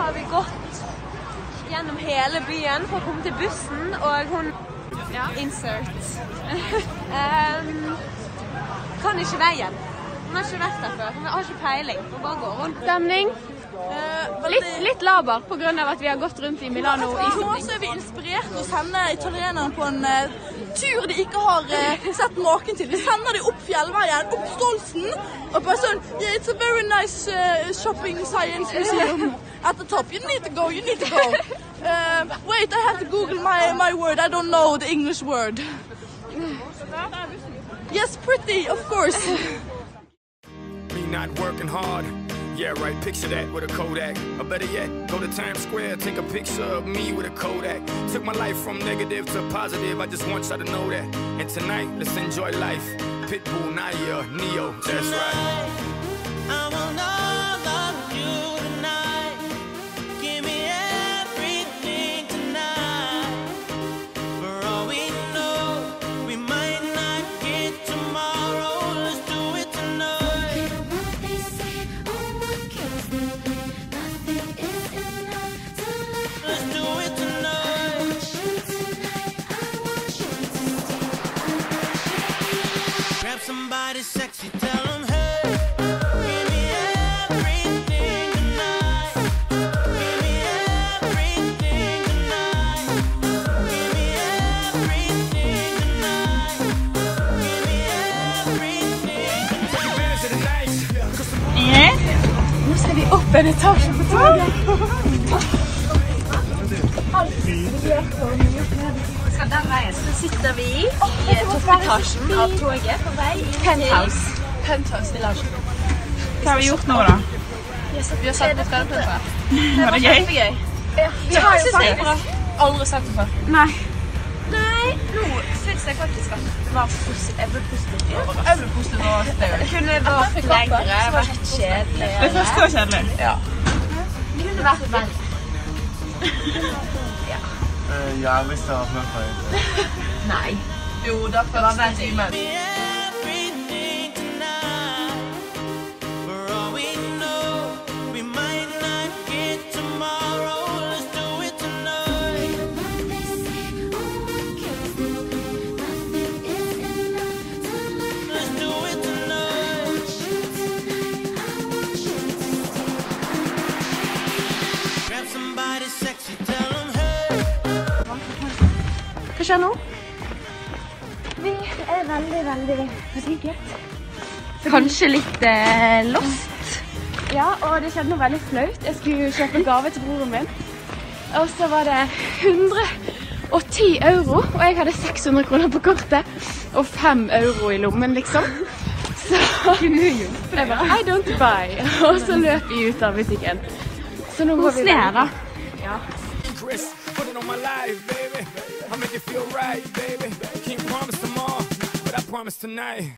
har vi gått gjennom hele byen for å komme til bussen, og hun... Insert. Kan ikke veien. Hun har ikke vært der før. Hun har ikke peiling. Hun bare går rundt. Stemning. Litt laber på grunn av at vi har gått rundt i Milano. Nå er vi inspirert til å sende italienerne på en tur de ikke har sett maken til. Vi sender de opp fjellveien, opp Stolsen, og bare sånn, yeah, it's a very nice shopping science museum at the top. You need to go, you need to go. Wait, I have to Google my word. I don't know the English word. Yes, pretty, of course. Me not working hard. Yeah, right, picture that with a Kodak. Or better yet, go to Times Square, take a picture of me with a Kodak. Took my life from negative to positive, I just want y'all to know that. And tonight, let's enjoy life. Pitbull, Naya, Neo, that's right. I want all of you tonight. Give me everything tonight. For all we know, we might not get tomorrow. Let's do it tonight. Let's do it tonight. Grab somebody sexy, tell them hey. Nå skal vi opp en etasje på toget. Skal den veien, så sitter vi i toppetasjen av toget på vei til Penthouse-villasjen. Hva har vi gjort nå da? Vi har sett på Skarpumpa. Var det gøy? Kjempegøy. Vi har jo aldri sett det før. Nei. Nå synes jeg faktisk at det var positivt. Jeg ble positivt overrasket. Det kunne vært lengre, vært kjedelig. Det første var kjedelig. Ja. Det kunne vært veldig. Ja, hvis det var med på. Nei. Jo, da var det veldig mye. Hva skjer nå? Vi er veldig forsinket. Kanskje litt lost. Ja, og det skjedde noe veldig flaut. Jeg skulle kjøpe gave til broren min. Og så var det 110 euro, og jeg hadde 600 kroner på kortet. Og 5 euro i lommen, liksom. Så jeg bare, I don't buy. Og så løp vi ut av butikken. Så nå går vi da. Ja. Chris, put it on my life, baby. I'll make it feel right, baby. Can't promise tomorrow, but I promise tonight.